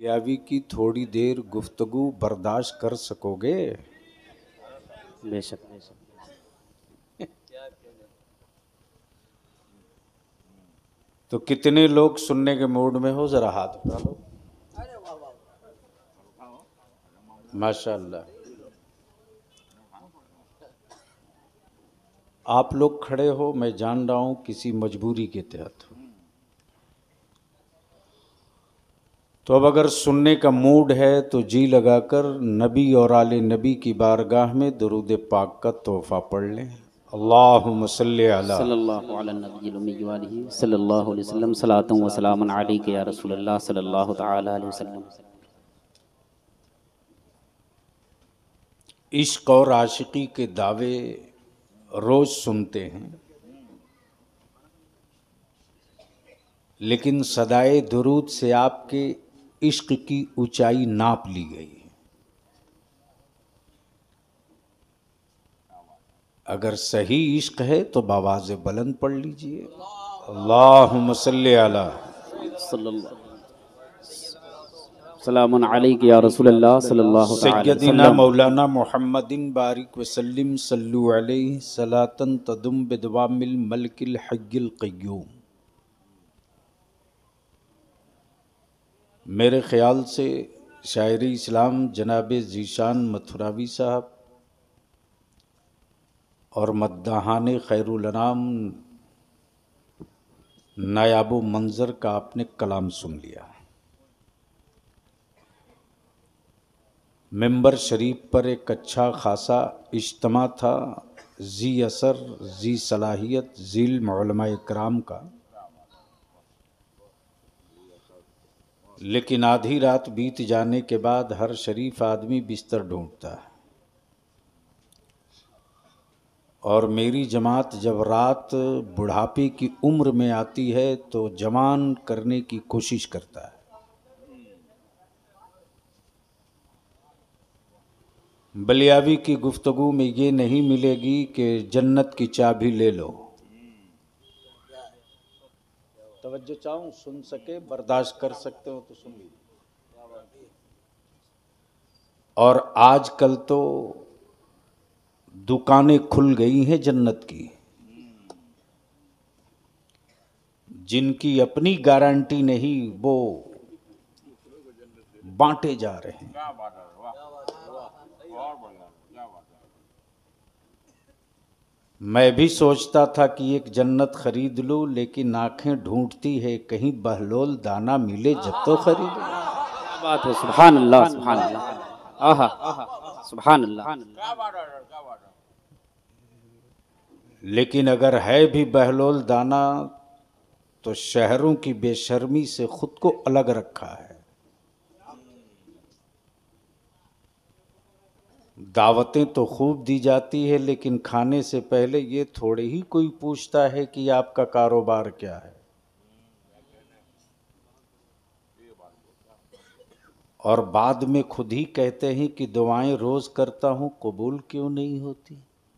यावी की थोड़ी देर गुफ्तगू बर्दाश्त कर सकोगे? बेशक बेशक। तो कितने लोग सुनने के मूड में हो, जरा हाथ उठा लो। माशाअल्लाह। आप लोग खड़े हो, मैं जान रहा हूं किसी मजबूरी के तहत हो। तो अब अगर सुनने का मूड है तो जी लगाकर नबी और आले नबी की बारगाह में दुरूद पाक का तोहफा पढ़ लें। अल्लाहुम्मा सल्ली अला सल्लल्लाहु अला नबिय्यिल उम्मी व आलिहि सल्लल्लाहु अलैहि वसल्लम सलातन व सलामन अलैका या रसूलल्लाह सल्लल्लाहु तआला अलैहि वसल्लम। इश्क और आशिकी के दावे रोज सुनते हैं, लेकिन सदाए दुरूद से आपके इश्क की ऊंचाई नाप ली गई है। अगर सही इश्क है तो बावाज़ बुलंद पढ़ लीजिए, अल्लाहुम्मा सल्ली अला सल्लल्लाहु सलामुन अलैका या रसूलल्लाह सल्लल्लाहु तआला अलैहि सैयदना वसल्लम। मौलाना मोहम्मदिन बारिक वसल्लिम सल्लु अलैहि सलातन तदुम बिदवामिल मलकिल हय्यिल क़य्यूम। मेरे ख़्याल से शायरी इस्लाम जनाब ज़ीशान मथुरावी साहब और मद्दाहान खैरुल अनाम नायाबो मंजर का आपने कलाम सुन लिया। मिंबर शरीफ पर एक अच्छा खासा इज्तिमा था, जी असर जी सलाहियत ज़ील उलमाए इकराम का, लेकिन आधी रात बीत जाने के बाद हर शरीफ आदमी बिस्तर ढूंढता है, और मेरी जमात जब रात बुढ़ापे की उम्र में आती है तो जवान करने की कोशिश करता है। बलियावी की गुफ्तगू में ये नहीं मिलेगी कि जन्नत की चाबी ले लो। तवज्जो चाहूं, सुन सके, बर्दाश्त कर सकते हो तो सुन लीजिए। और आजकल तो दुकानें खुल गई हैं जन्नत की, जिनकी अपनी गारंटी नहीं वो बांटे जा रहे हैं। मैं भी सोचता था कि एक जन्नत खरीद लूं, लेकिन आंखें ढूंढती है कहीं बहलोल दाना मिले जब तो खरीद लूं। क्या बात है, सुभान अल्लाह सुभान अल्लाह। आहा सुभान अल्लाह। लेकिन अगर है भी बहलोल दाना तो शहरों की बेशर्मी से खुद को अलग रखा है। दावतें तो खूब दी जाती है, लेकिन खाने से पहले ये थोड़े ही कोई पूछता है कि आपका कारोबार क्या है, और बाद में खुद ही कहते हैं कि दुआएं रोज करता हूं, कबूल क्यों नहीं होती।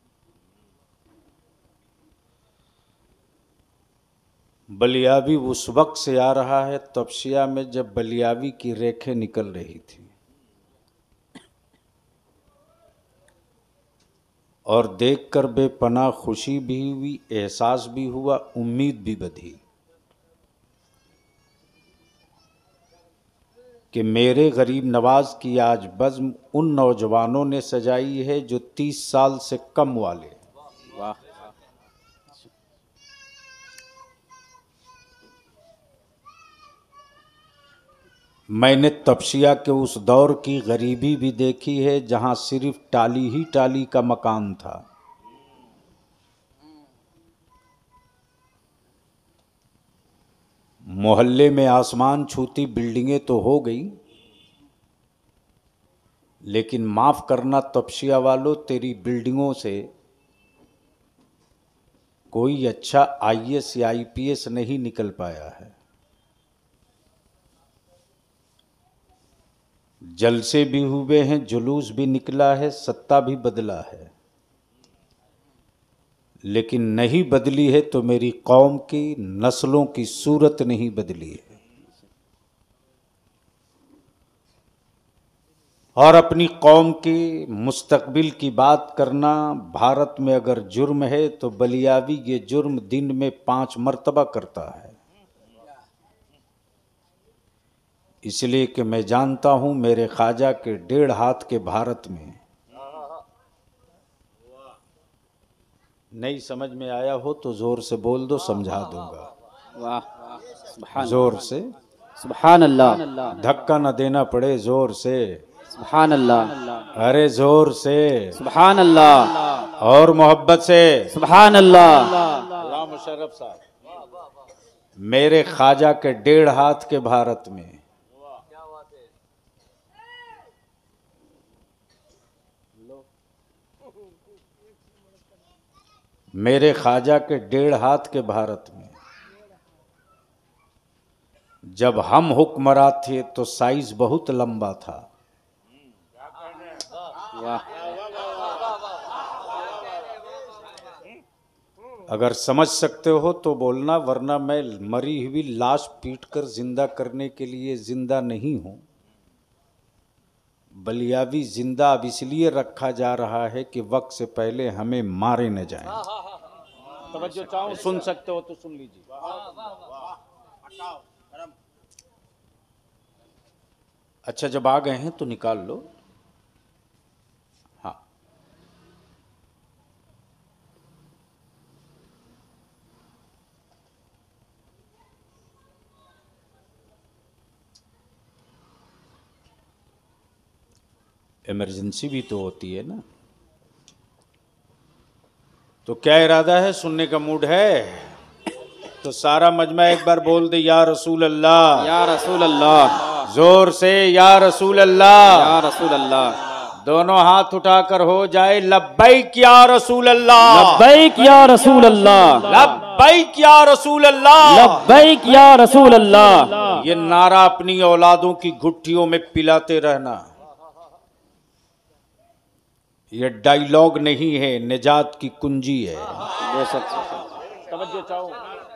बलियावी उस वक्त से आ रहा है तपसिया में जब बलियावी की रेखें निकल रही थी, और देखकर बेपनाह खुशी भी हुई, एहसास भी हुआ, उम्मीद भी बधी कि मेरे गरीब नवाज की आज बज़्म उन नौजवानों ने सजाई है जो 30 साल से कम वाले। वाह। मैंने तपसिया के उस दौर की गरीबी भी देखी है जहां सिर्फ टाली ही टाली का मकान था। मोहल्ले में आसमान छूती बिल्डिंगें तो हो गई, लेकिन माफ करना तपसिया वालों, तेरी बिल्डिंगों से कोई अच्छा आईएएस या आईपीएस नहीं निकल पाया है। जलसे भी हुए हैं, जुलूस भी निकला है, सत्ता भी बदला है, लेकिन नहीं बदली है तो मेरी कौम की नस्लों की सूरत नहीं बदली है। और अपनी कौम के मुस्तकबिल की बात करना भारत में अगर जुर्म है तो बलियावी ये जुर्म दिन में 5 मर्तबा करता है। इसलिए कि मैं जानता हूं मेरे ख्वाजा के 1.5 हाथ के भारत में, नहीं समझ में आया हो तो जोर से बोल दो, समझा दूंगा। वाह, जोर से, सुभान अल्लाह, धक्का न देना पड़े, जोर से, सुभान अल्लाह, अरे जोर से, सुभान अल्लाह, और मोहब्बत से, सुभान अल्लाह। गुलाम मुशर्रफ साहब, मेरे ख्वाजा के 1.5 हाथ के भारत में मेरे ख्वाजा के 1.5 हाथ के भारत में जब हम हुक्मरान थे तो साइज बहुत लंबा था। वाह, अगर समझ सकते हो तो बोलना, वरना मैं मरी हुई लाश पीट कर जिंदा करने के लिए जिंदा नहीं हूं। बलियावी जिंदा अब इसलिए रखा जा रहा है कि वक्त से पहले हमें मारे न जाएं। तवज्जो चाहो, सुन सकते हो तो सुन लीजिए। अच्छा, जब आ गए हैं तो निकाल लो। हाँ, इमरजेंसी भी तो होती है ना। तो क्या इरादा है, सुनने का मूड है? तो सारा मजमा एक बार बोल दे, या रसूल अल्लाह, या रसूल अल्लाह, जोर से, या रसूल अल्लाह। या रसूल अल्लाह, दोनों हाथ उठाकर हो जाए लब्बैक या रसूल अल्लाह, लब्बैक या रसूल अल्लाह, लब्बैक या रसूल अल्लाह, लब्बैक या रसूल अल्लाह। ये नारा अपनी औलादों की घुट्टियों में पिलाते रहना। ये डायलॉग नहीं है, निजात की कुंजी है। तवज्जो चाहो,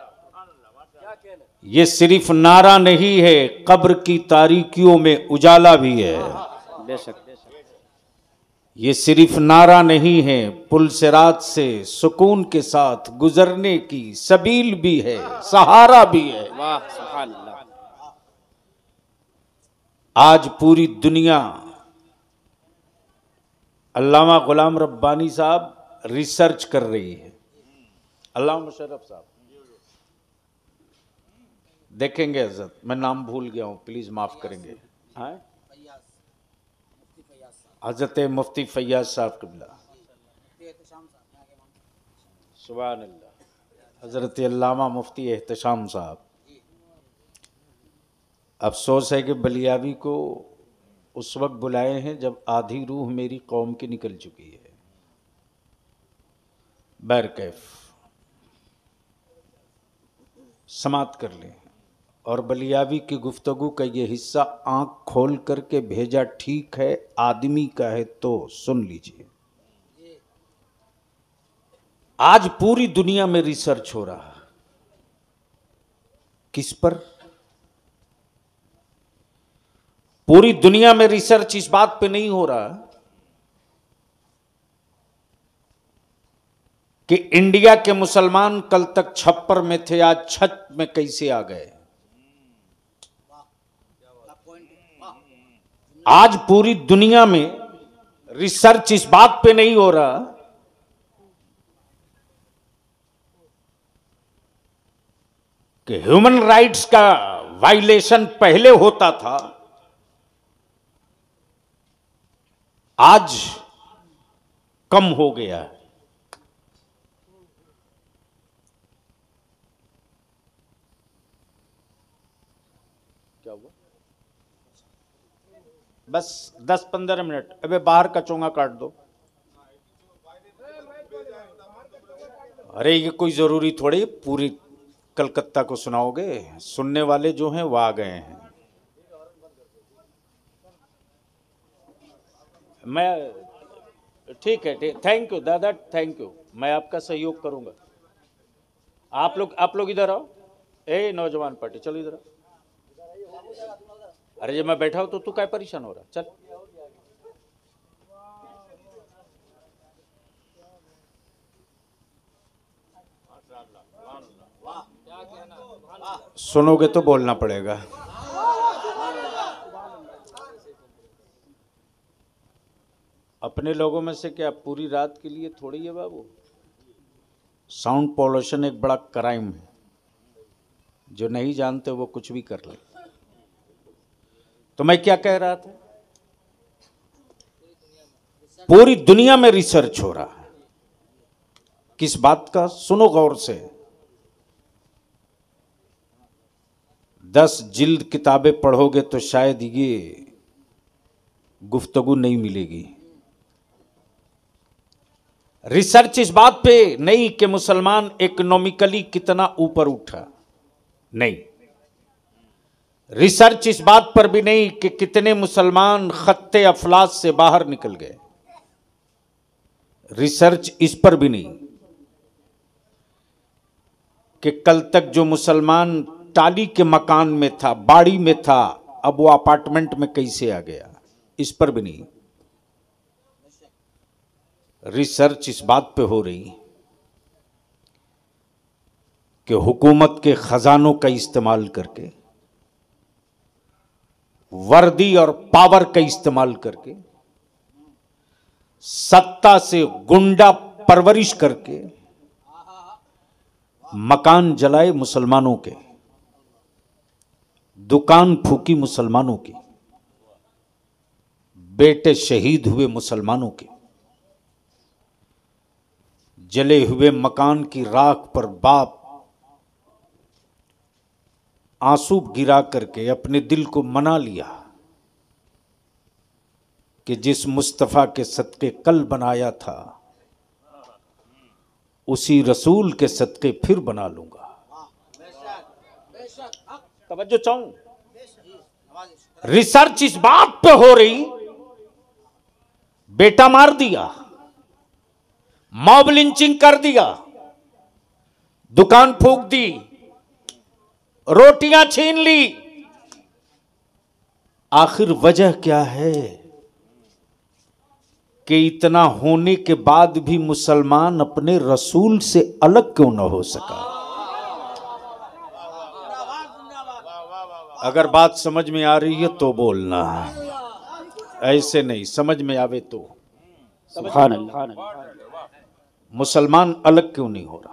ये सिर्फ नारा नहीं है, कब्र की तारीकियों में उजाला भी है। बेशक, ये सिर्फ नारा नहीं है, पुलसिरात से सुकून के साथ गुजरने की सबील भी है, सहारा भी है। वाह, सुभान अल्लाह। आज पूरी दुनिया अल्लामा गुलाम रब्बानी साहब रिसर्च कर रही है। अल्लामा मुशर्रफ साहब देखेंगे, हजरत मैं नाम भूल गया हूं, प्लीज माफ करेंगे। हजरत मुफ्ती फैयाज साहब किबला, सुभान अल्लाह, हजरत अल्लामा मुफ्ती एहतशाम साहब। अफसोस है कि बलियावी को उस वक्त बुलाए हैं जब आधी रूह मेरी कौम की निकल चुकी है। बैरकैफ समात कर लें। और बलियावी की गुफ्तगू का ये हिस्सा आंख खोल करके भेजा ठीक है, आदमी का है तो सुन लीजिए। आज पूरी दुनिया में रिसर्च हो रहा है, किस पर? पूरी दुनिया में रिसर्च इस बात पे नहीं हो रहा कि इंडिया के मुसलमान कल तक छप्पर में थे, आज छत में कैसे आ गए। आज पूरी दुनिया में रिसर्च इस बात पे नहीं हो रहा कि ह्यूमन राइट्स का वायलेशन पहले होता था, आज कम हो गया है। क्या हुआ? बस 10-15 मिनट, अबे बाहर का चोंगा काट दो। अरे ये कोई जरूरी थोड़ी पूरी कलकत्ता को सुनाओगे, सुनने वाले जो हैं वो आ गए हैं। मैं ठीक है, थैंक यू दादा, थैंक यू, मैं आपका सहयोग करूंगा। आप लोग इधर आओ। ए नौजवान पार्टी, चलो इधर आओ। अरे जब मैं बैठा हूं तो तू क्या परेशान हो रहा? चल सुनोगे तो बोलना पड़ेगा। अपने लोगों में से क्या पूरी रात के लिए थोड़ी है बाबू। साउंड पॉल्यूशन एक बड़ा क्राइम है, जो नहीं जानते वो कुछ भी कर ले। तो मैं क्या कह रहा था, पूरी दुनिया में रिसर्च हो रहा है। किस बात का? सुनो गौर से। 10 जिल्द किताबें पढ़ोगे तो शायद ये गुफ्तगू नहीं मिलेगी। रिसर्च इस बात पे नहीं कि मुसलमान इकोनॉमिकली कितना ऊपर उठा, नहीं। रिसर्च इस बात पर भी नहीं कि कितने मुसलमान खत्ते अफलास से बाहर निकल गए। रिसर्च इस पर भी नहीं कि कल तक जो मुसलमान टाली के मकान में था, बाड़ी में था, अब वो अपार्टमेंट में कैसे आ गया, इस पर भी नहीं। रिसर्च इस बात पे हो रही कि हुकूमत के खजानों का इस्तेमाल करके, वर्दी और पावर का इस्तेमाल करके, सत्ता से गुंडा परवरिश करके मकान जलाए मुसलमानों के, दुकान फूकी मुसलमानों की, बेटे शहीद हुए मुसलमानों के, जले हुए मकान की राख पर बाप आंसू गिरा करके अपने दिल को मना लिया कि जिस मुस्तफ़ा के सदके कल बनाया था उसी रसूल के सदके फिर बना लूंगा। तवज्जो चाहूं, रिसर्च इस बात पे हो रही, बेटा मार दिया, मॉब लिंचिंग कर दिया, दुकान फूंक दी, रोटियां छीन ली, आखिर वजह क्या है कि इतना होने के बाद भी मुसलमान अपने रसूल से अलग क्यों ना हो सका? अगर बात समझ में आ रही है तो बोलना, ऐसे नहीं समझ में आवे तो। सुभान अल्लाह। मुसलमान अलग क्यों नहीं हो रहा?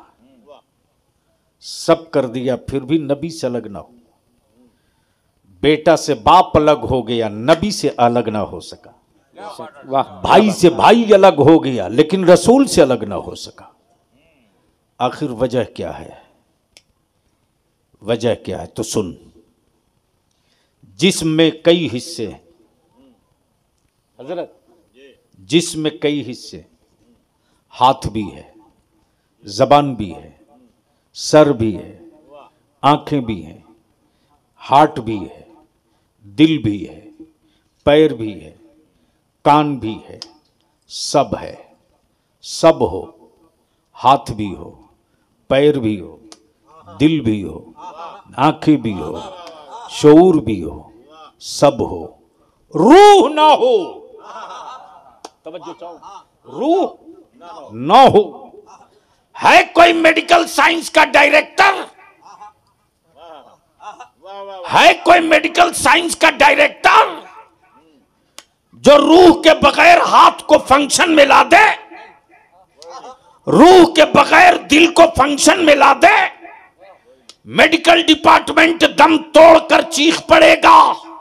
सब कर दिया फिर भी नबी से अलग ना हो। बेटा से बाप अलग हो गया, नबी से अलग ना हो सका। वाह। भाई से भाई अलग हो गया, लेकिन रसूल से अलग ना हो सका। आखिर वजह क्या है? वजह क्या है तो सुन। जिस्म में कई हिस्से, हजरत जिस्म में कई हिस्से, हाथ भी है, जबान भी है, सर भी है, आंखें भी हैं, हार्ट भी है, दिल भी है, पैर भी है, कान भी है, सब है। सब हो, हाथ भी हो, पैर भी हो, दिल भी हो, आंखें भी हो, शऊर भी हो, सब हो, रूह ना हो। तवज्जो चाहो, रूह ना हो। है कोई मेडिकल साइंस का डायरेक्टर? है कोई मेडिकल साइंस का डायरेक्टर जो रूह के बगैर हाथ को फंक्शन में ला दे, रूह के बगैर दिल को फंक्शन में ला दे? मेडिकल डिपार्टमेंट दम तोड़कर चीख पड़ेगा।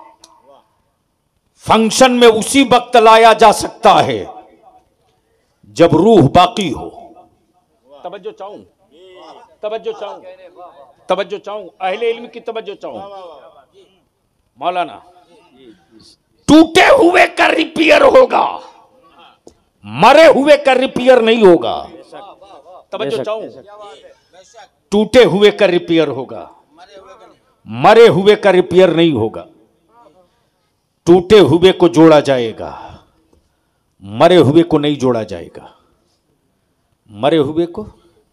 फंक्शन में उसी वक्त लाया जा सकता है जब रूह बाकी हो। तवज्जो चाहूं, तवज्जो चाहूं, तवज्जो चाहूं, अहले इल्म की तवज्जो चाहूं। मौलाना, टूटे हुए का रिपेयर होगा, मरे हुए का रिपेयर नहीं होगा। तवज्जो चाहूं, टूटे हुए का रिपेयर होगा, मरे हुए का रिपेयर नहीं होगा। टूटे हुए को जोड़ा जाएगा, मरे हुए को नहीं जोड़ा जाएगा। मरे हुए को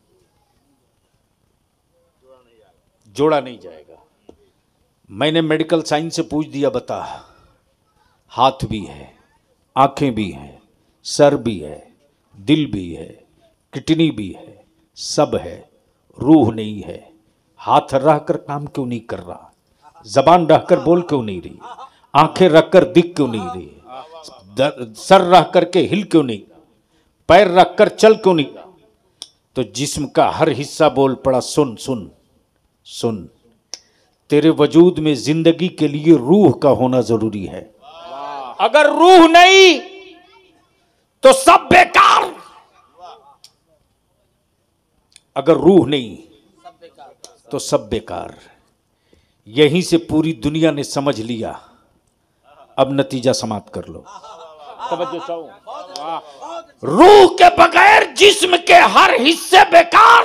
जोड़ा नहीं जाएगा। मैंने मेडिकल साइंस से पूछ दिया, बता, हाथ भी है, आंखें भी हैं, सर भी है, दिल भी है, किडनी भी है, सब है, रूह नहीं है, हाथ रहकर काम क्यों नहीं कर रहा, जबान रहकर बोल क्यों नहीं रही, आंखें रखकर दिख क्यों नहीं रही, सर रह करके हिल क्यों नहीं, पैर रखकर चल क्यों नहीं। तो जिस्म का हर हिस्सा बोल पड़ा सुन सुन सुन। तेरे वजूद में जिंदगी के लिए रूह का होना जरूरी है। अगर रूह नहीं तो सब बेकार, अगर रूह नहीं तो सब बेकार। यहीं से पूरी दुनिया ने समझ लिया। अब नतीजा समाप्त कर लो। तवज्जो चाहो। रूह के बगैर जिस्म के हर हिस्से बेकार,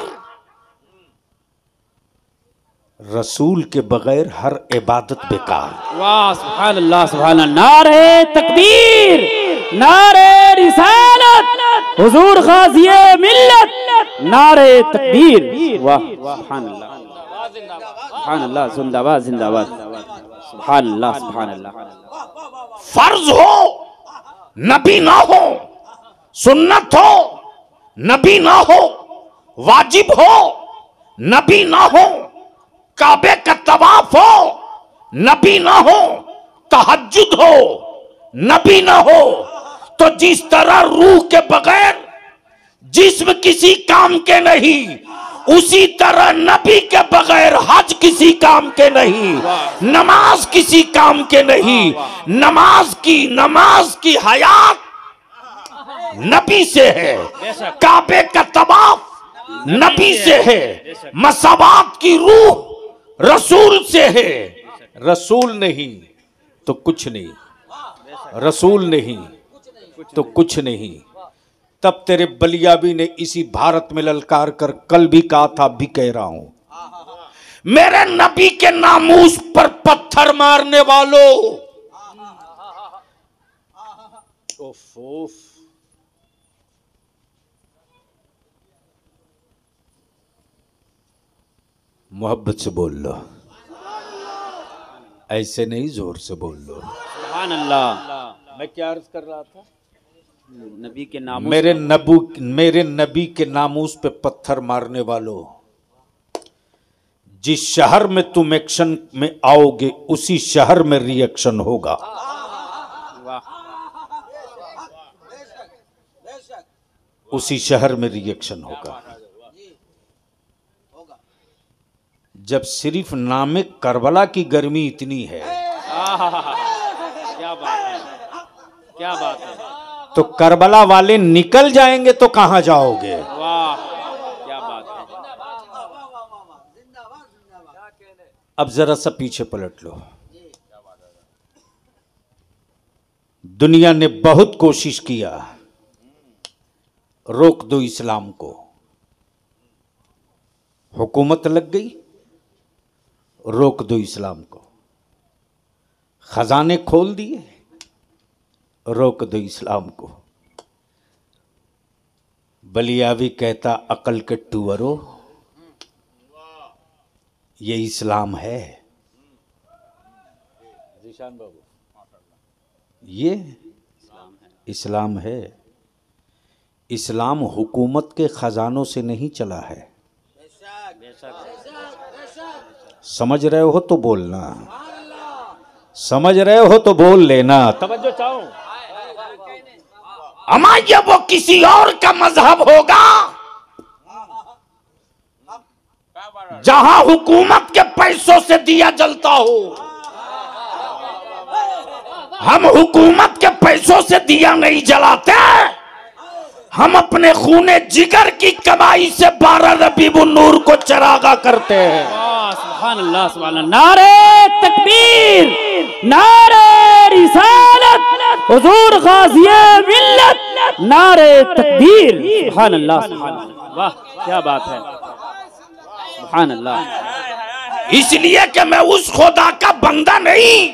रसूल के बगैर हर इबादत बेकार। वाह सुभान अल्लाह सुभान अल्लाह। नारे तकबीर, नारे रिसालत, हुजूर गाज़िए मिल्लत, नारे तकबीर। वाह सुभान अल्लाह सुभान अल्लाह, जिंदाबाद जिंदाबाद, सुभान अल्लाह सुभान अल्लाह। फर्ज हो नबी ना हो, सुन्नत हो नबी ना हो, वाजिब हो नबी ना हो, काबे का तवाफ हो नबी ना हो, तहज्जुद हो नबी ना हो, तो जिस तरह रूह के बगैर जिस्म किसी काम के नहीं, उसी तरह नबी के बगैर हज किसी काम के नहीं, नमाज किसी काम के नहीं। नमाज की हयात नबी से है, काबे का तवाफ नबी से है, मसवात की रूह रसूल से है। रसूल नहीं तो कुछ नहीं, रसूल नहीं तो कुछ नहीं। तब तेरे बलियाबी ने इसी भारत में ललकार कर कल भी कहा था, अब भी कह रहा हूं, मेरे नबी के नामूस पर पत्थर मारने वालों, उफ उफ, मोहब्बत से बोल लो, ऐसे नहीं जोर से बोल लो। सुभान अल्लाह। मैं क्या अर्ज कर रहा था? नबी के नाम, मेरे नबी के नामूस पे पत्थर मारने वालों, जिस शहर में तुम एक्शन में आओगे उसी शहर में रिएक्शन होगा। उसी शहर में रिएक्शन होगा। जब सिर्फ नामे करबला की गर्मी इतनी है, क्या बात है, क्या बात है। तो करबला वाले निकल जाएंगे तो कहां जाओगे? वाह क्या बात है। अब जरा सा पीछे पलट लो। दुनिया ने बहुत कोशिश किया रोक दो इस्लाम को, हुकूमत लग गई, रोक दो इस्लाम को, खजाने खोल दिए, रोक दो इस्लाम को। बलियावी कहता अकल के टूअरो, ये इस्लाम है। जीशान बाबू, ये इस्लाम है। इस्लाम हुकूमत के खजानों से नहीं चला है। समझ रहे हो तो बोलना, समझ रहे हो तो बोल लेना। तवज्जो चाहो। अमा ये वो किसी और का मजहब होगा जहां हुकूमत के पैसों से दिया जलता हो। हम हुकूमत के पैसों से दिया नहीं जलाते, हम अपने खूने जिगर की कमाई से 12 रबीउन नूर को चरागा करते हैं। सुभान अल्लाह सुभान अल्लाह। नारे तकबीर, नारे रिसालत, हुजूर गाज़िए मिल्लत, नारे तकबीर। सुभान अल्लाह सुभान अल्लाह। वाह क्या बात है, सुभान अल्लाह। इसलिए कि मैं उस खुदा का बंदा नहीं,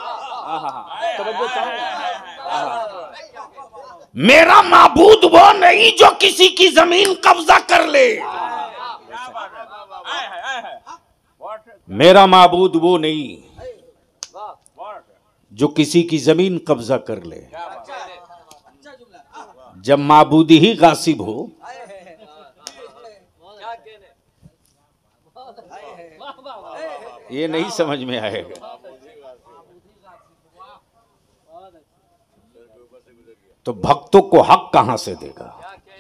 मेरा माबूद वो नहीं जो किसी की जमीन कब्जा कर ले। मेरा माबूद वो नहीं जो किसी की जमीन कब्जा कर ले। जब माबूद ही गासिब हो ये नहीं समझ में आएगा। तो भक्तों को हक कहां से देगा?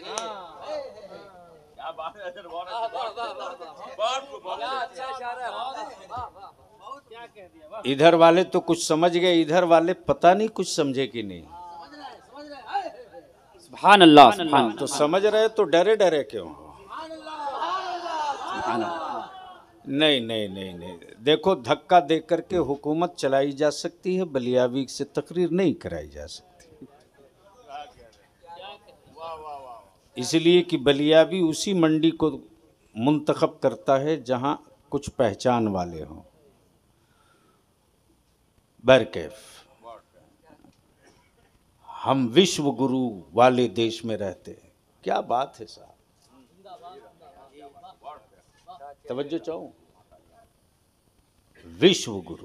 इधर वाले तो कुछ समझ गए, इधर वाले पता नहीं कुछ समझे कि नहीं। सुभान अल्लाह, सुभान अल्लाह। तो समझ रहे तो डरे डरे क्यों हो? नहीं नहीं नहीं नहीं, देखो धक्का दे करके हुकूमत चलाई जा सकती है, बलियावी से तकरीर नहीं कराई जा सकती। इसलिए कि बलियावी उसी मंडी को मुंतखब करता है जहां कुछ पहचान वाले हों। बरकैफ हम विश्व गुरु वाले देश में रहते हैं। क्या बात है साहब, तवज्जो चाहूं। विश्व गुरु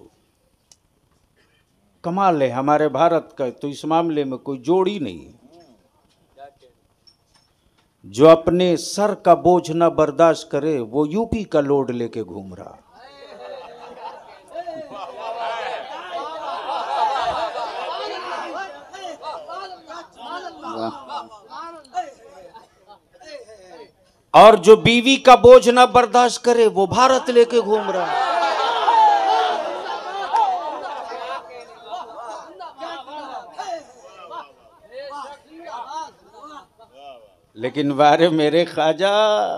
कमाल है हमारे भारत का, तो इस मामले में कोई जोड़ ही नहीं है। जो अपने सर का बोझ न बर्दाश्त करे वो यूपी का लोड लेके घूम रहा। और जो बीवी का बोझ ना बर्दाश्त करे वो भारत लेके घूम रहा है। लेकिन वारे मेरे ख्वाजा,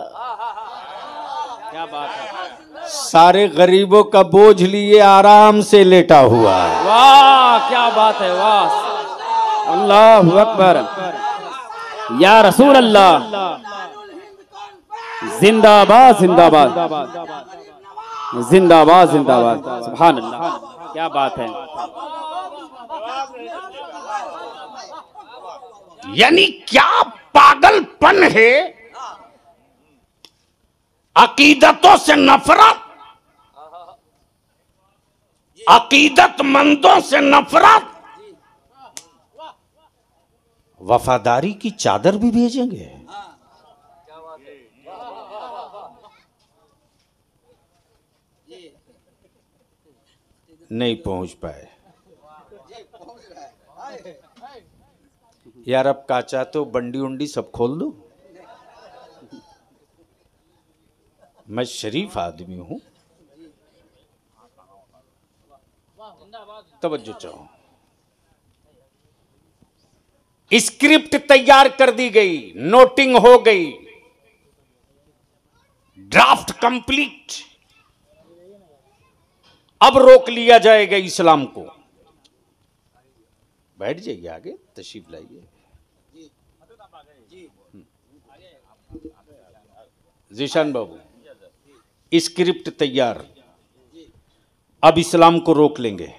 क्या बात है, सारे गरीबों का बोझ लिए आराम से लेटा हुआ है। वाह क्या बात है, वाह, अल्लाहु अकबर, या रसूल अल्लाह, जिंदाबाद जिंदाबाद जिंदाबाद जिंदाबाद, सुभान अल्लाह, क्या बात है। यानी क्या पागलपन है, अकीदतों से नफरत, अकीदतमंदों से नफरत, वफादारी की चादर भी भेजेंगे। नहीं पहुंच पाए यार। अब क्या चाहते हो, बंडी उंडी सब खोल दो? मैं शरीफ आदमी हूं, तवज्जो चाहो। स्क्रिप्ट तैयार कर दी गई, नोटिंग हो गई, ड्राफ्ट कंप्लीट। अब रोक लिया जाएगा इस्लाम को। बैठ जाइए, आगे तशरीफ लाइए। जीशान बाबू, स्क्रिप्ट तैयार। अब इस्लाम को रोक लेंगे,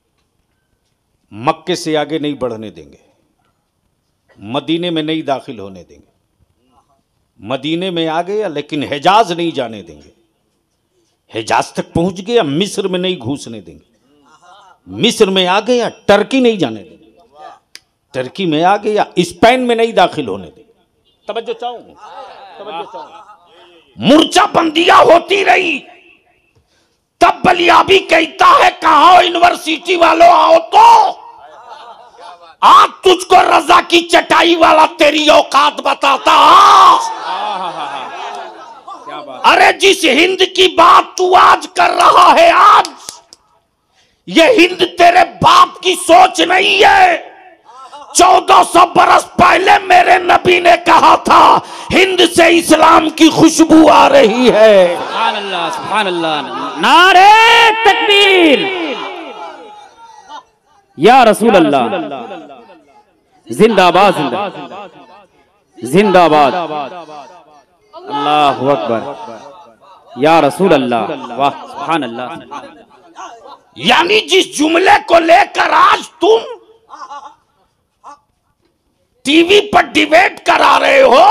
मक्के से आगे नहीं बढ़ने देंगे, मदीने में नहीं दाखिल होने देंगे। मदीने में आ गया लेकिन हिजाज नहीं जाने देंगे। हिजाज तक पहुंच गया, मिस्र में नहीं घुसने देंगे। मिस्र में आ गया, टर्की नहीं जाने देंगे। टर्की में आ गया, स्पेन में नहीं दाखिल होने देंगे। तवज्जो चाहूं, तवज्जो चाहूं। मूर्छाबंदियां होती रही, तब बलियाबी कहता है कहाँ यूनिवर्सिटी वालों आओ तो आज तुझको रजा की चटाई वाला तेरी औकात बताता। अरे जिस हिंद की बात तू आज कर रहा है, आज ये हिंद तेरे बाप की सोच नहीं है। 1400 बरस पहले मेरे नबी ने कहा था हिंद से इस्लाम की खुशबू आ रही है। सुभान अल्लाह, सुभान अल्लाह, नारे तकबीर, या रसूल अल्लाह, जिंदाबाद जिंदाबाद जिंदाबाद, अल्लाहु अकबर, या रसूल अल्लाह, वाह सुभान अल्लाह। यानी जिस जुमले को लेकर आज तुम टीवी पर डिबेट करा रहे हो,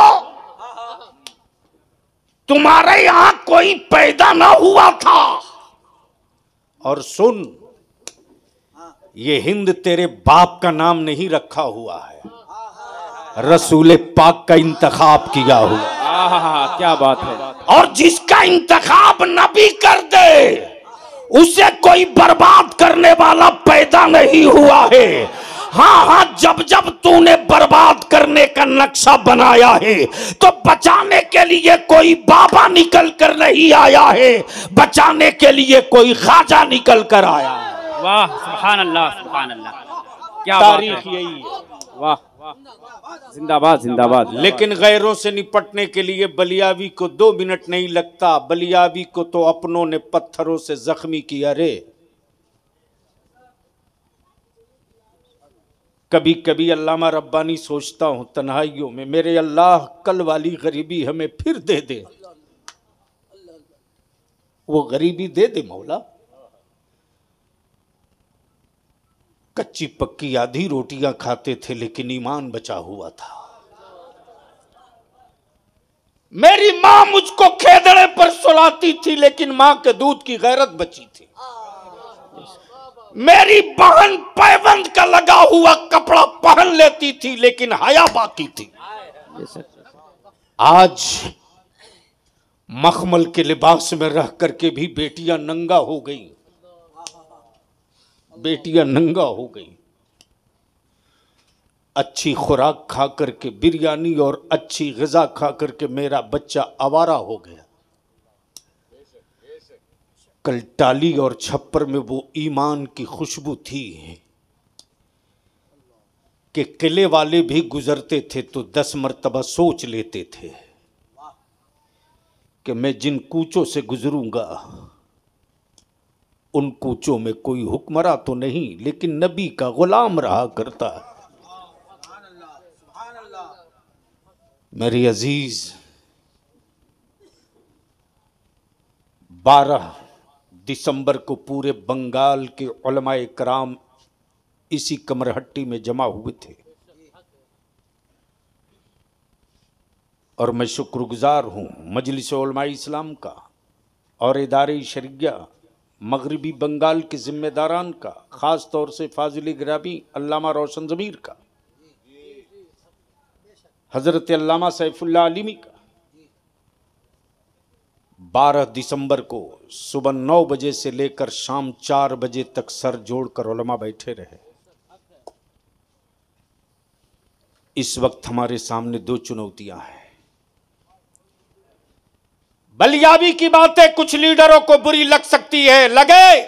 तुम्हारे यहां कोई पैदा ना हुआ था। और सुन, ये हिंद तेरे बाप का नाम नहीं रखा हुआ है, रसूल पाक का इंतखाब किया हुआ। क्या बात है। और जिसका इंतखाब नबी कर दे उसे कोई बर्बाद करने वाला पैदा नहीं हुआ है। हाँ हाँ, जब जब तूने बर्बाद करने का नक्शा बनाया है तो बचाने के लिए कोई बाबा निकल कर नहीं आया है, बचाने के लिए कोई ख्वाजा निकल कर आया है। वाह सुभान अल्लाह, सुभान अल्लाह, क्या तारीख यही है। वाह, जिंदाबाद जिंदाबाद। लेकिन गैरों से निपटने के लिए बलियावी को 2 मिनट नहीं लगता। बलियावी को तो अपनों ने पत्थरों से जख्मी किया रे। कभी कभी अल्लामा रब्बानी सोचता हूं तन्हाइयों में, मेरे अल्लाह कल वाली गरीबी हमें फिर दे दे, वो गरीबी दे दे मौला। कच्ची पक्की आधी रोटियां खाते थे लेकिन ईमान बचा हुआ था। मेरी मां मुझको खेदड़े पर सुलाती थी लेकिन मां के दूध की गैरत बची थी। मेरी बहन पैबंद का लगा हुआ कपड़ा पहन लेती थी लेकिन हया बाकी थी। आज मखमल के लिबास में रह करके भी बेटियां नंगा हो गई, बेटियां नंगा हो गई। अच्छी खुराक खा करके, बिरयानी और अच्छी ग़िज़ा खा करके मेरा बच्चा आवारा हो गया। कल टाली और छप्पर में वो ईमान की खुशबू थी कि किले वाले भी गुजरते थे तो 10 मर्तबा सोच लेते थे कि मैं जिन कूचों से गुजरूंगा उन कूचों में कोई हुक्मरां तो नहीं लेकिन नबी का गुलाम रहा करता है। मेरी अजीज, 12 दिसंबर को पूरे बंगाल के उलमाए कराम इसी कमरहट्टी में जमा हुए थे और मैं शुक्रगुजार हूँ मजलिस उलमाए इस्लाम का और इदारे शरिया मगरबी बंगाल के जिम्मेदारान का, ख़ास तौर से फाजिल गिरामी अल्लामा रोशन ज़मीर का, हज़रत अल्लामा सैफुल्लाह आलिमी का। 12 दिसंबर को सुबह 9 बजे से लेकर शाम 4 बजे तक सर जोड़कर उलमा बैठे रहे। इस वक्त हमारे सामने 2 चुनौतियां हैं। बलियावी की बातें कुछ लीडरों को बुरी लग सकती है, लगे,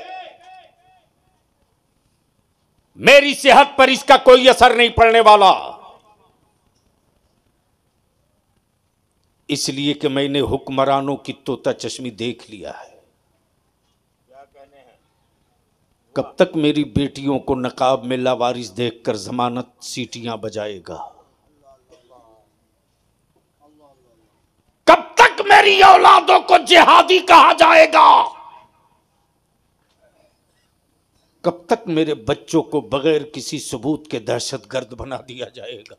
मेरी सेहत पर इसका कोई असर नहीं पड़ने वाला, इसलिए कि मैंने हुक्मरानों की तोता चश्मी देख लिया है। कब तक मेरी बेटियों को नकाब में लावारिस देखकर जमानत सीटियां बजाएगा? कब तक मेरी औलादों को जिहादी कहा जाएगा? कब तक मेरे बच्चों को बगैर किसी सबूत के दहशतगर्द बना दिया जाएगा?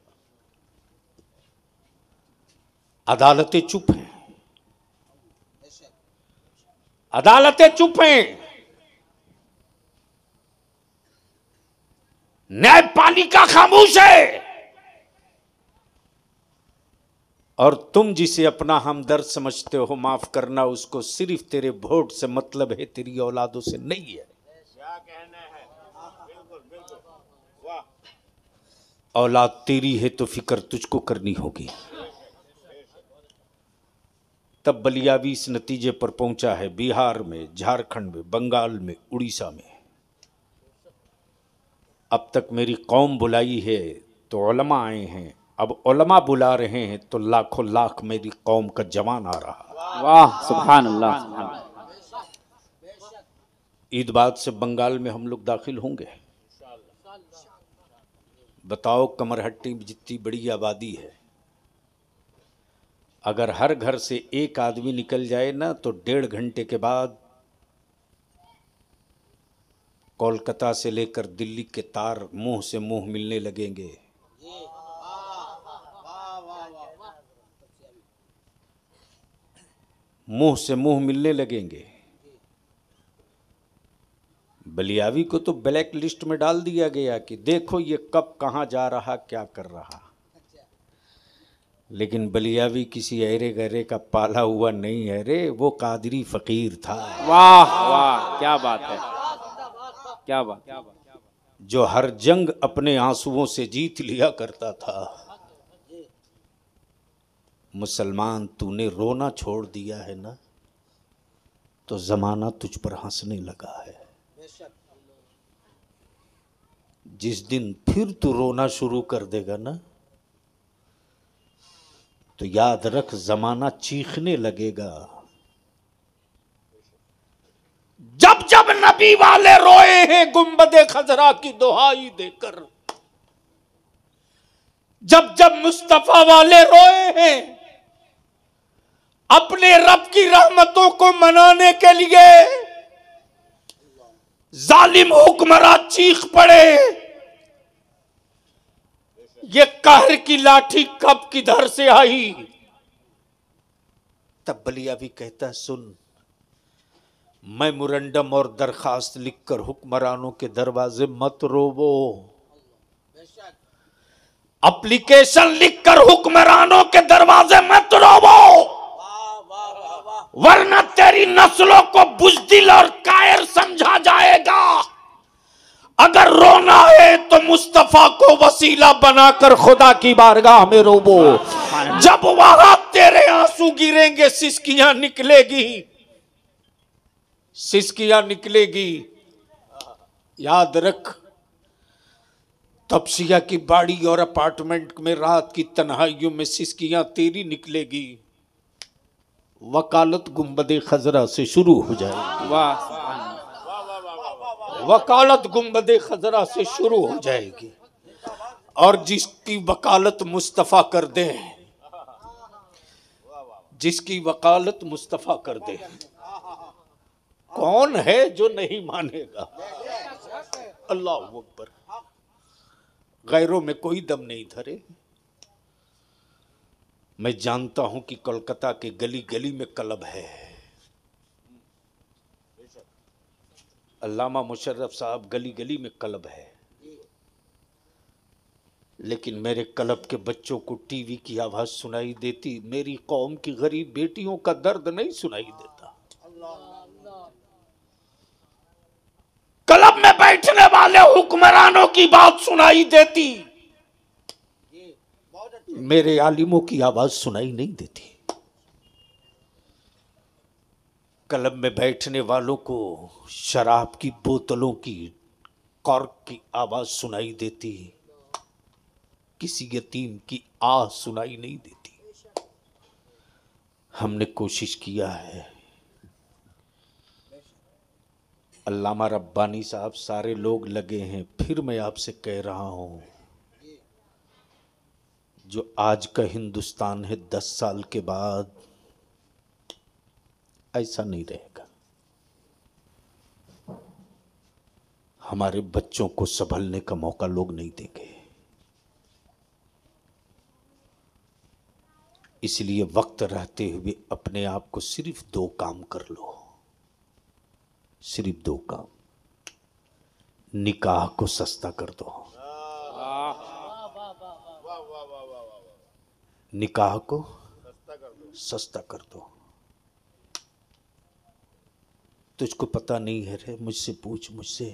अदालतें चुप हैं, अदालतें चुप हैं, न्यायपालिका खामोश है, और तुम जिसे अपना हमदर्द समझते हो, माफ करना, उसको सिर्फ तेरे वोट से मतलब है, तेरी औलादों से नहीं है। क्या कहना है? बिल्कुल बिल्कुल, वाह। औलाद तेरी है तो फिक्र तुझको करनी होगी। तब बलियावी इस नतीजे पर पहुंचा है, बिहार में, झारखंड में, बंगाल में, उड़ीसा में। अब तक मेरी कौम बुलाई है तो उलमा आए हैं, अब उलमा बुला रहे हैं तो लाखों लाख मेरी कौम का जवान आ रहा। वाह सुभान अल्लाह। ईद बाद से बंगाल में हम लोग दाखिल होंगे। बताओ, कमरहट्टी में जितनी बड़ी आबादी है, अगर हर घर से एक आदमी निकल जाए ना तो 1.5 घंटे के बाद कोलकाता से लेकर दिल्ली के तार मुंह से मुंह मिलने लगेंगे। मुंह से मुंह मिलने लगेंगे। बलियावी को तो ब्लैक लिस्ट में डाल दिया गया कि देखो ये कब कहां जा रहा, क्या कर रहा। लेकिन बलियावी किसी ऐरे गहरे का पाला हुआ नहीं है रे, वो कादरी फकीर था। वाह वाह, क्या बात है, क्या बात। जो हर जंग अपने आंसुओं से जीत लिया करता था। मुसलमान, तूने रोना छोड़ दिया है ना, तो जमाना तुझ पर हंसने लगा है। जिस दिन फिर तू रोना शुरू कर देगा ना, तो याद रख जमाना चीखने लगेगा। जब जब नबी वाले रोए हैं गुंबदे खजरा की दुहाई देकर, जब जब मुस्तफा वाले रोए हैं अपने रब की रहमतों को मनाने के लिए, जालिम हुक्मरां चीख पड़े, ये कहर की लाठी कब किधर से आई। तब बलिया भी कहता है, सुन, मैं मुरंडम और दरखास्त लिखकर हुक्मरानों के दरवाजे मत रोवो, एप्लीकेशन लिखकर हुक्मरानों के दरवाजे मत रोवो, वरना तेरी नस्लों को बुज़दिल और कायर समझा जाएगा। अगर रोना है तो मुस्तफा को वसीला बनाकर खुदा की बारगाह में रोवो। जब वहां तेरे आंसू गिरेंगे, सिसकियां निकलेगी, सिसकियां निकलेगी। याद रख, तपसिया की बाड़ी और अपार्टमेंट में रात की तन्हाइयों में सिसकियां तेरी निकलेगी। वकालत गुंबदे खजरा से शुरू हो जाएगी। वाह, वकालत गुंबदे खजरा से शुरू हो जाएगी। और जिसकी वकालत मुस्तफा कर दे, जिसकी वकालत मुस्तफा कर दे, कौन है जो नहीं मानेगा। अल्लाह अकबर। गैरों में कोई दम नहीं धरे। मैं जानता हूं कि कोलकाता के गली गली में क्लब है। अल्लामा मुशर्रफ साहब गली गली में क्लब है, लेकिन मेरे क्लब के बच्चों को टीवी की आवाज सुनाई देती, मेरी कौम की गरीब बेटियों का दर्द नहीं सुनाई देता। क्लब में बैठने वाले हुक्मरानों की बात सुनाई देती, मेरे आलिमों की आवाज सुनाई नहीं देती। क्लब में बैठने वालों को शराब की बोतलों की कॉर्क की आवाज सुनाई देती, किसी यतीम की आह सुनाई नहीं देती। हमने कोशिश किया है। अल्लामा रब्बानी साहब, सारे लोग लगे हैं, फिर मैं आपसे कह रहा हूं, जो आज का हिंदुस्तान है 10 साल के बाद ऐसा नहीं रहेगा। हमारे बच्चों को संभलने का मौका लोग नहीं देंगे। इसलिए वक्त रहते हुए अपने आप को सिर्फ 2 काम कर लो, सिर्फ 2 काम। निकाह को सस्ता कर दो, निकाह को सस्ता कर दो। तुझको पता नहीं है रे, मुझसे पूछ, मुझसे।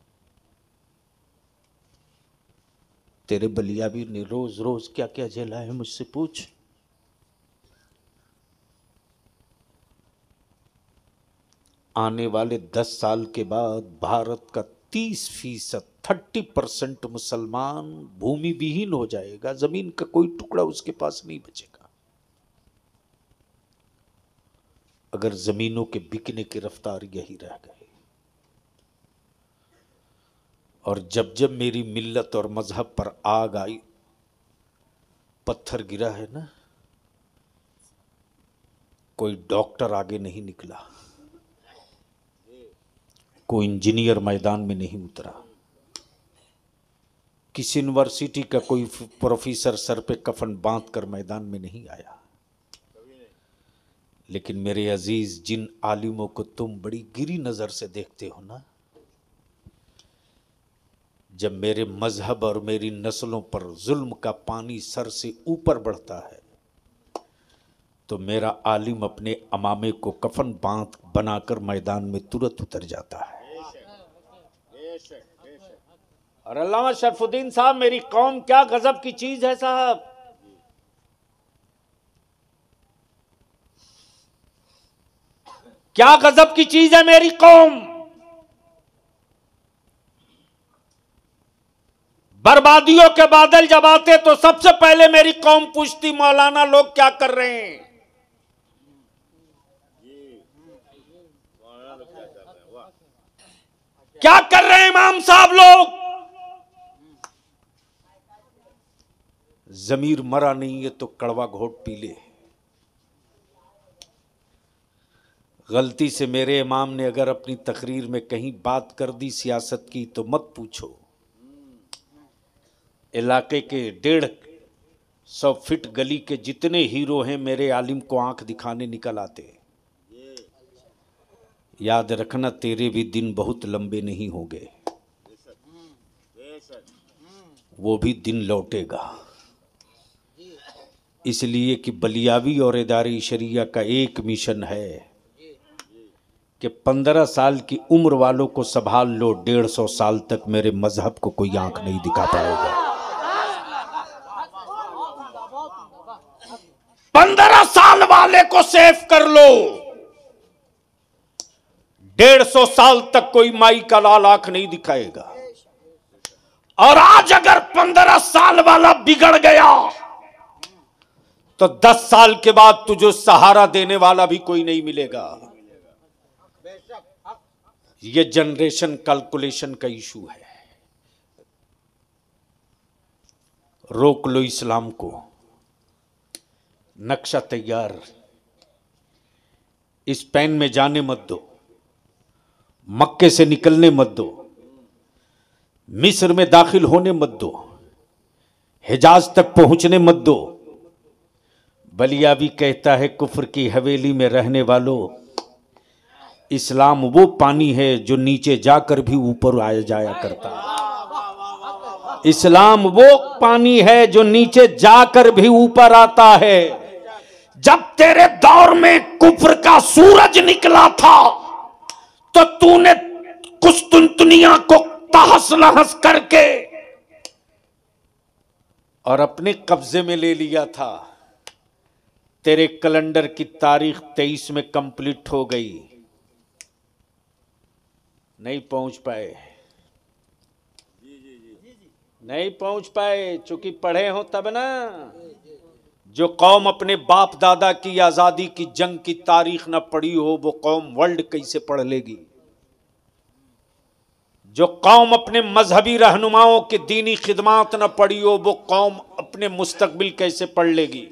तेरे बलियाबी ने रोज रोज क्या क्या झेला है, मुझसे पूछ। आने वाले 10 साल के बाद भारत का 30%, 30% मुसलमान भूमि विहीन हो जाएगा। जमीन का कोई टुकड़ा उसके पास नहीं बचेगा। अगर जमीनों के बिकने की रफ्तार यही रह गई। और जब जब मेरी मिल्लत और मजहब पर आग आई, पत्थर गिरा है ना, कोई डॉक्टर आगे नहीं निकला, कोई इंजीनियर मैदान में नहीं उतरा, किसी यूनिवर्सिटी का कोई प्रोफेसर सर पे कफन बांध कर मैदान में नहीं आया। लेकिन मेरे अजीज, जिन आलिमों को तुम बड़ी गिरी नजर से देखते हो ना, जब मेरे मजहब और मेरी नस्लों पर जुल्म का पानी सर से ऊपर बढ़ता है, तो मेरा आलिम अपने अमामे को कफन बांध बनाकर मैदान में तुरंत उतर जाता है। और अल्लामा शरफुद्दीन साहब, मेरी कौम क्या गजब की चीज है साहब। क्या गजब की चीज है मेरी कौम। बर्बादियों के बादल जब आते तो सबसे पहले मेरी कौम पूछती, मौलाना लोग क्या कर रहे हैं। क्या कर रहे हैं इमाम साहब लोग। जमीर मरा नहीं है तो कड़वा घोट पी ले। गलती से मेरे इमाम ने अगर अपनी तकरीर में कहीं बात कर दी सियासत की तो मत पूछो। इलाके के 150 फीट गली के जितने हीरो हैं मेरे आलिम को आंख दिखाने निकल आते। याद रखना, तेरे भी दिन बहुत लंबे नहीं होंगे, वो भी दिन लौटेगा। इसलिए कि बलियावी और इदारे शरिया का एक मिशन है कि 15 साल की उम्र वालों को संभाल लो, 150 साल तक मेरे मजहब को कोई आंख नहीं दिखा पाएगा। 15 साल वाले को सेफ कर लो, 150 साल तक कोई माई का लाल आंख नहीं दिखाएगा। और आज अगर 15 साल वाला बिगड़ गया तो 10 साल के बाद तुझे सहारा देने वाला भी कोई नहीं मिलेगा। ये जनरेशन कैलकुलेशन का इशू है। रोक लो इस्लाम को, नक्शा तैयार। स्पेन में जाने मत दो, मक्के से निकलने मत दो, मिस्र में दाखिल होने मत दो, हिजाज तक पहुंचने मत दो। बलियावी कहता है, कुफ्र की हवेली में रहने वालों, इस्लाम वो पानी है जो नीचे जाकर भी ऊपर आया जाया करता है। इस्लाम वो पानी है जो नीचे जाकर भी ऊपर आता है। जब तेरे दौर में कुफ्र का सूरज निकला था तो तूने कुस्तुनतुनिया को तहस नहस करके और अपने कब्जे में ले लिया था। तेरे कैलेंडर की तारीख 23 में कंप्लीट हो गई, नहीं पहुंच पाए, नहीं पहुंच पाए, चूंकि पढ़े हो तब ना। जो कौम अपने बाप दादा की आजादी की जंग की तारीख न पढ़ी हो वो कौम वर्ल्ड कैसे पढ़ लेगी। जो कौम अपने मजहबी रहनुमाओं की दीनी खिदमात न पढ़ी हो वो कौम अपने मुस्तकबिल कैसे पढ़ लेगी।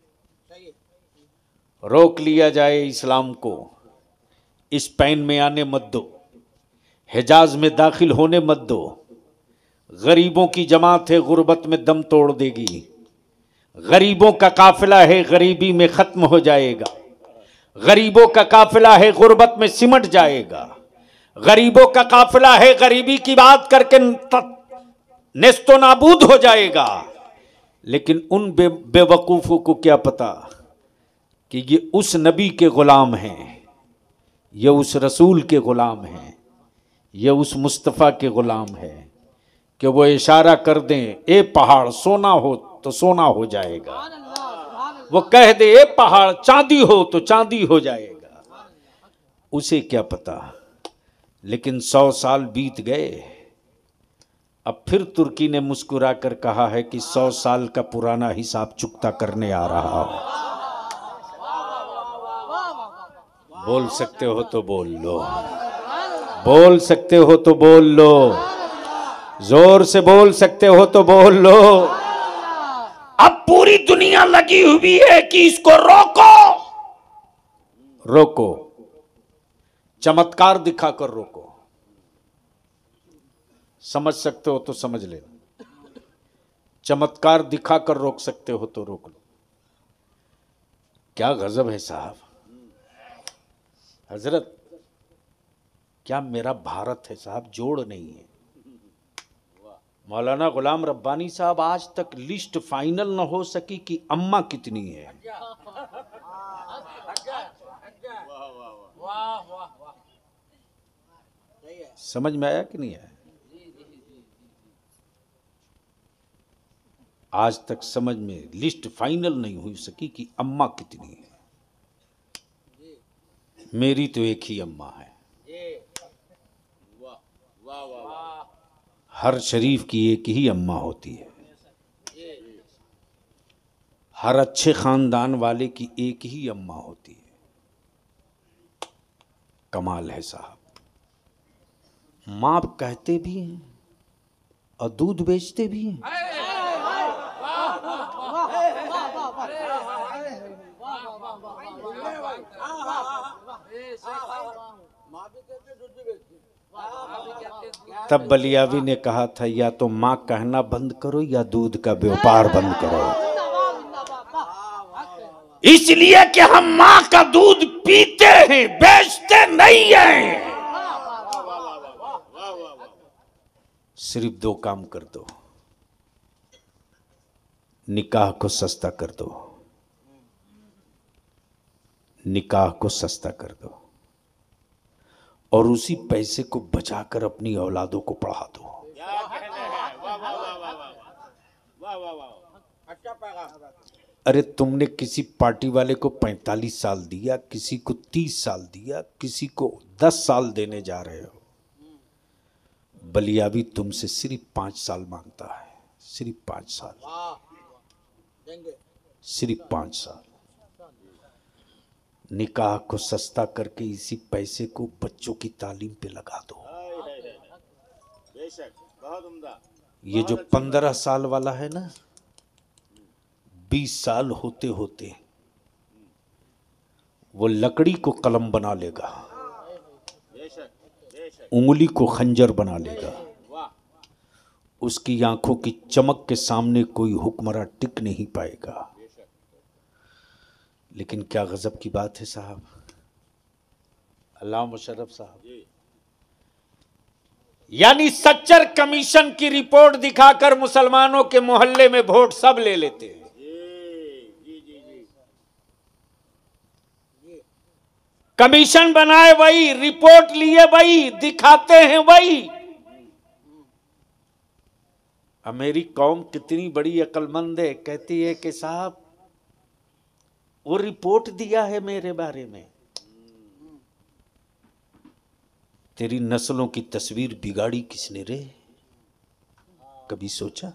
रोक लिया जाए इस्लाम को, स्पेन में आने मत दो, हिजाज में दाखिल होने मत दो। गरीबों की जमात है, गुर्बत में दम तोड़ देगी। गरीबों का काफिला है, गरीबी में खत्म हो जाएगा। गरीबों का काफिला है, गुर्बत में सिमट जाएगा। गरीबों का काफिला है, गरीबी की बात करके नेस्तो नाबूद हो जाएगा। लेकिन उन बेवकूफों को क्या पता कि ये उस नबी के गुलाम हैं, ये उस रसूल के गुलाम हैं, ये उस मुस्तफ़ा के गुलाम है कि वो इशारा कर दें, ए पहाड़ सोना हो तो सोना हो जाएगा। वो कह दे ए पहाड़ चांदी हो तो चांदी हो जाएगा। उसे क्या पता। लेकिन 100 साल बीत गए, अब फिर तुर्की ने मुस्कुरा कर कहा है कि 100 साल का पुराना हिसाब चुकता करने आ रहा हो। बोल सकते हो तो बोल लो, बोल सकते हो तो बोल लो, जोर से बोल सकते हो तो बोल लो। अब पूरी दुनिया लगी हुई है कि इसको रोको, रोको, चमत्कार दिखाकर रोको। समझ सकते हो तो समझ लेना, चमत्कार दिखाकर रोक सकते हो तो रोक लो। क्या गजब है साहब। हजरत, क्या मेरा भारत है साहब, जोड़ नहीं है। मौलाना गुलाम रब्बानी साहब आज तक लिस्ट फाइनल न हो सकी कि अम्मा कितनी है। समझ में आया कि नहीं आया? आज तक समझ में लिस्ट फाइनल नहीं हुई सकी कि अम्मा कितनी है। मेरी तो एक ही अम्मा है। हर शरीफ की एक ही अम्मा होती है। हर अच्छे खानदान वाले की एक ही अम्मा होती है। कमाल है साहब। मां कहते भी हैं और दूध बेचते भी हैं। तब बलियावी ने कहा था या तो मां कहना बंद करो या दूध का व्यापार बंद करो। इसलिए कि हम मां का दूध पीते हैं, बेचते नहीं हैं। सिर्फ दो काम कर दो, निकाह को सस्ता कर दो, निकाह को सस्ता कर दो और उसी पैसे को बचाकर अपनी औलादों को पढ़ा दो। अरे तुमने किसी पार्टी वाले को 45 साल दिया, किसी को 30 साल दिया, किसी को 10 साल देने जा रहे हो। बलियावी तुमसे सिर्फ 5 साल मांगता है, सिर्फ 5 साल, सिर्फ 5 साल। निकाह को सस्ता करके इसी पैसे को बच्चों की तालीम पे लगा दो। ये जो 15 साल वाला है ना, 20 साल होते होते वो लकड़ी को कलम बना लेगा, उंगली को खंजर बना लेगा। उसकी आंखों की चमक के सामने कोई हुक्मरान टिक नहीं पाएगा। लेकिन क्या गजब की बात है साहब, अल्लाह मुशर्रफ साहब, यानी सच्चर कमीशन की रिपोर्ट दिखाकर मुसलमानों के मोहल्ले में वोट सब ले लेते हैं। कमीशन बनाए वही, रिपोर्ट लिए वही, दिखाते हैं वही। अब मेरी कौम कितनी बड़ी अक्लमंद है, कहती है कि साहब वो रिपोर्ट दिया है मेरे बारे में। तेरी नस्लों की तस्वीर बिगाड़ी किसने रे? कभी सोचा?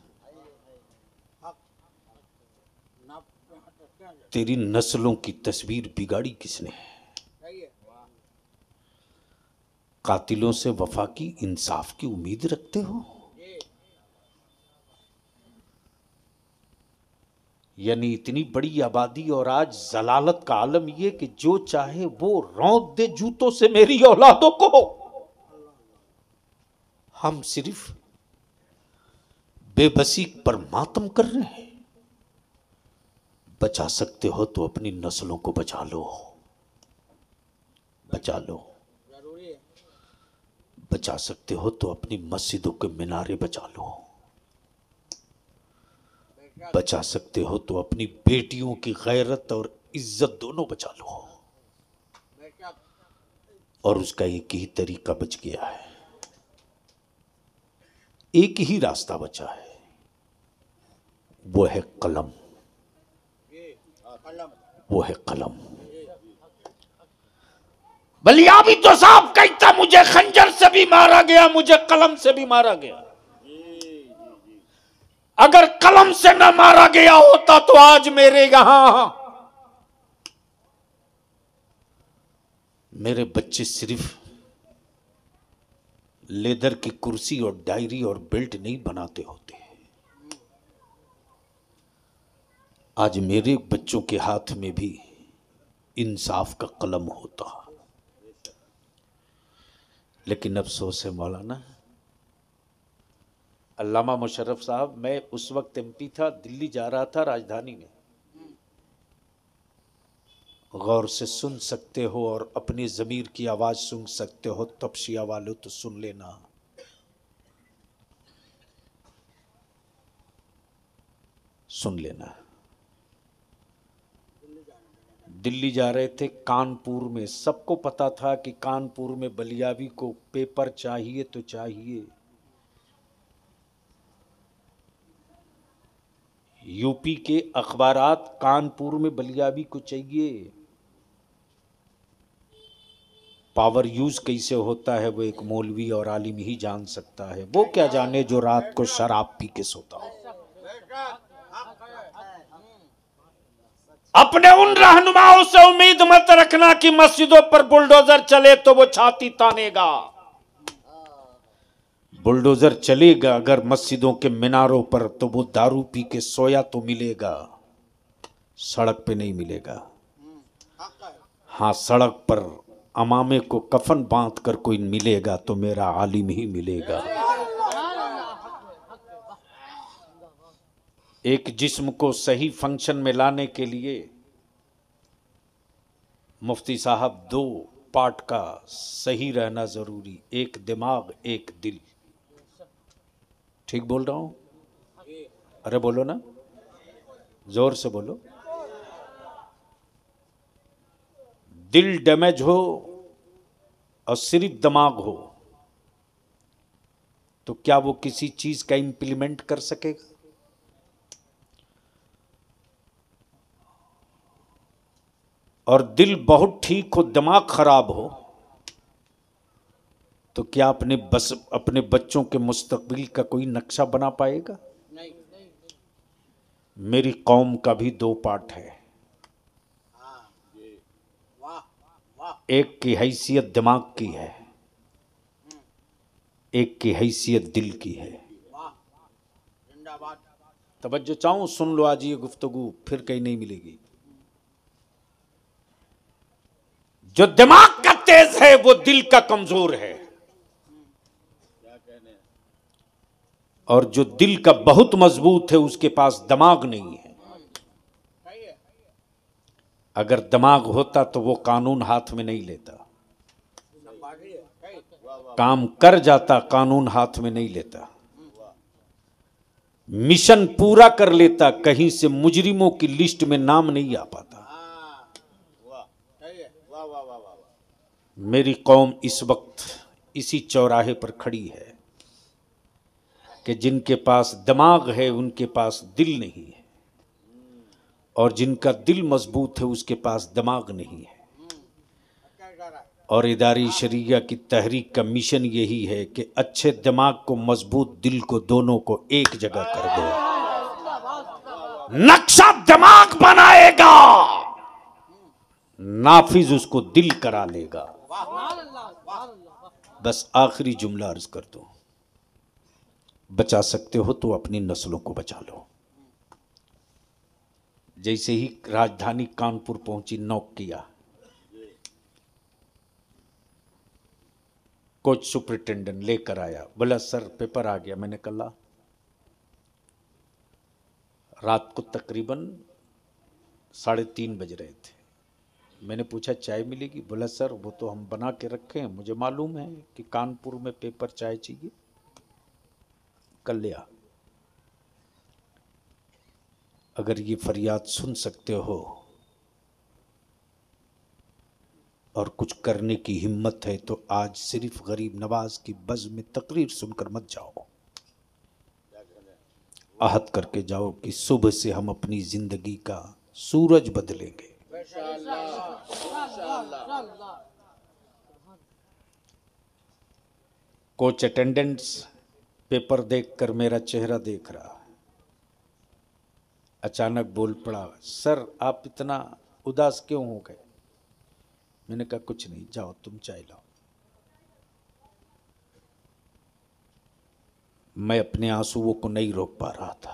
तेरी नस्लों की तस्वीर बिगाड़ी किसने? कातिलों से वफा की, इंसाफ की उम्मीद रखते हो? यानी इतनी बड़ी आबादी और आज जलालत का आलम यह कि जो चाहे वो रौंद दे जूतों से मेरी औलादों को। हम सिर्फ बेबसी पर मातम कर रहे हैं। बचा सकते हो तो अपनी नस्लों को बचा लो, बचा लो। बचा सकते हो तो अपनी मस्जिदों के मीनारे बचा लो, बचा सकते हो तो अपनी बेटियों की गैरत और इज्जत दोनों बचा लो। और उसका एक ही तरीका बच गया है, एक ही रास्ता बचा है, वो है कलम, वो है कलम। बलियावी तो साहब कहता मुझे खंजर से भी मारा गया, मुझे कलम से भी मारा गया। अगर कलम से न मारा गया होता तो आज मेरे यहां मेरे बच्चे सिर्फ लेदर की कुर्सी और डायरी और बेल्ट नहीं बनाते होते। आज मेरे बच्चों के हाथ में भी इंसाफ का कलम होता। लेकिन अफसोस है मौलाना, अल्लामा मुशर्रफ साहब, मैं उस वक्त एमपी था, दिल्ली जा रहा था, राजधानी में। गौर से सुन सकते हो और अपनी ज़मीर की आवाज़ सुन सकते हो, तपशिया वालों तो सुन लेना। सुन लेना। दिल्ली जा रहे थे, कानपुर में सबको पता था कि कानपुर में बलियावी को पेपर चाहिए तो चाहिए। यूपी के अखबारात कानपुर में बलियावी को चाहिए। पावर यूज कैसे होता है वो एक मौलवी और आलिम ही जान सकता है, वो क्या जाने जो रात को शराब पी के सोता हो। अपने उन रहनुमाओं से उम्मीद मत रखना कि मस्जिदों पर बुलडोजर चले तो वो छाती तानेगा। बुलडोजर चलेगा अगर मस्जिदों के मीनारों पर तो वो दारू पी के सोया तो मिलेगा, सड़क पे नहीं मिलेगा। हाँ, सड़क पर अमामे को कफन बांध कर कोई मिलेगा तो मेरा आलिम ही मिलेगा। एक जिस्म को सही फंक्शन में लाने के लिए मुफ्ती साहब 2 पार्ट का सही रहना जरूरी, एक दिमाग एक दिल। ठीक बोल रहा हूं? अरे बोलो ना, जोर से बोलो। दिल डैमेज हो और सिर्फ दिमाग हो तो क्या वो किसी चीज का इंप्लीमेंट कर सकेगा? और दिल बहुत ठीक हो, दिमाग खराब हो तो क्या अपने बच्चों के मुस्तकबिल का कोई नक्शा बना पाएगा? नहीं। मेरी कौम का भी 2 पार्ट है, एक की हैसियत दिमाग की है, एक की हैसियत दिल की है। तवज्जो चाहूं, सुन लो आज ये गुफ्तगू, फिर कहीं नहीं मिलेगी। जो दिमाग का तेज है वो दिल का कमजोर है, और जो दिल का बहुत मजबूत है उसके पास दिमाग नहीं है। अगर दिमाग होता तो वो कानून हाथ में नहीं लेता, काम कर जाता, कानून हाथ में नहीं लेता, मिशन पूरा कर लेता, कहीं से मुजरिमों की लिस्ट में नाम नहीं आ पाता। मेरी कौम इस वक्त इसी चौराहे पर खड़ी है कि जिनके पास दिमाग है उनके पास दिल नहीं है, और जिनका दिल मजबूत है उसके पास दिमाग नहीं है। और इदारी शरिया की तहरीक का मिशन यही है कि अच्छे दिमाग को, मजबूत दिल को, दोनों को एक जगह कर दो। नक्शा दिमाग बनाएगा, नाफिज उसको दिल करा लेगा। बस आखिरी जुमला अर्ज कर दो, बचा सकते हो तो अपनी नस्लों को बचा लो। जैसे ही राजधानी कानपुर पहुंची, नॉक किया, कोच सुपरिटेंडेंट लेकर आया, बोला सर पेपर आ गया। मैंने कहा रात को तकरीबन 3:30 बज रहे थे। मैंने पूछा चाय मिलेगी? बोला सर वो तो हम बना के रखे हैं, मुझे मालूम है कि कानपुर में पेपर चाय चाहिए। कर लिया। अगर ये फरियाद सुन सकते हो और कुछ करने की हिम्मत है तो आज सिर्फ गरीब नवाज की बज़ में तकरीर सुनकर मत जाओ, आहद करके जाओ कि सुबह से हम अपनी जिंदगी का सूरज बदलेंगे। कोच अटेंडेंट्स पेपर देखकर मेरा चेहरा देख रहा, अचानक बोल पड़ा, सर आप इतना उदास क्यों हो गए? मैंने कहा कुछ नहीं, जाओ तुम चाय लाओ। मैं अपने आंसुओं को नहीं रोक पा रहा था।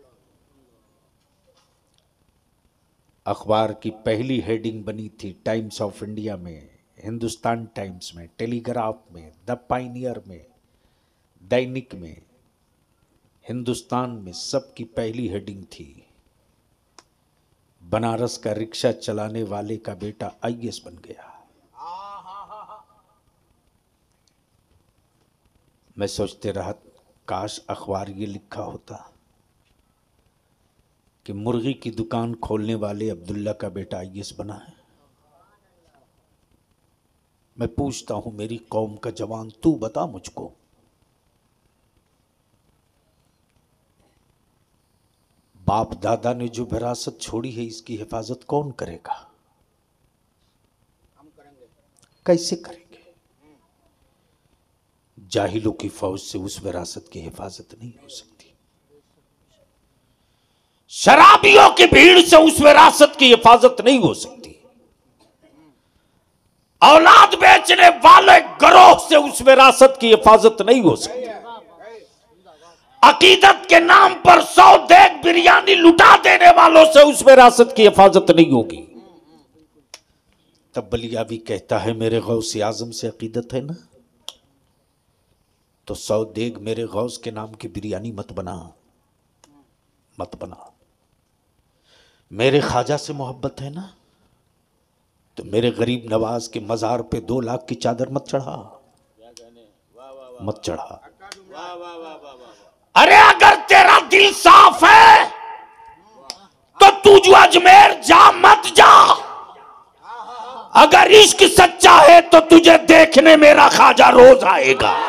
अखबार की पहली हेडिंग बनी थी टाइम्स ऑफ इंडिया में, हिंदुस्तान टाइम्स में, टेलीग्राफ में, द पायनियर में, दैनिक में, हिंदुस्तान में, सबकी पहली हेडिंग थी बनारस का रिक्शा चलाने वाले का बेटा आईएएस बन गया। मैं सोचते रहा काश अखबार ये लिखा होता कि मुर्गी की दुकान खोलने वाले अब्दुल्ला का बेटा IAS बना है। मैं पूछता हूं मेरी कौम का जवान, तू बता मुझको, बाप दादा ने जो विरासत छोड़ी है इसकी हिफाजत कौन करेगा? हम करेंगे। कैसे करेंगे? जाहिलों की फौज से उस विरासत की हिफाजत नहीं हो सकती, शराबियों की भीड़ से उस विरासत की हिफाजत नहीं हो सकती, औलाद बेचने वाले गिरोह से उस विरासत की हिफाजत नहीं हो सकती, अकीदत के नाम पर 100 देग बिरयानी लुटा देने वालों से उस विरासत की हिफाजत नहीं होगी। तब बलियावी कहता है मेरे गौसे आजम से अकीदत है ना, तो 100 देग मेरे गौस के नाम की बिरयानी मत बना, मत बना। मेरे ख्वाजा से मोहब्बत है ना, तो मेरे गरीब नवाज के मजार पे 2 लाख की चादर मत चढ़ा, मत चढ़ा। अरे अगर तेरा दिल साफ है तो तू जो अजमेर जा मत जा, अगर इश्क सच्चा है तो तुझे देखने मेरा ख्वाजा रोज आएगा।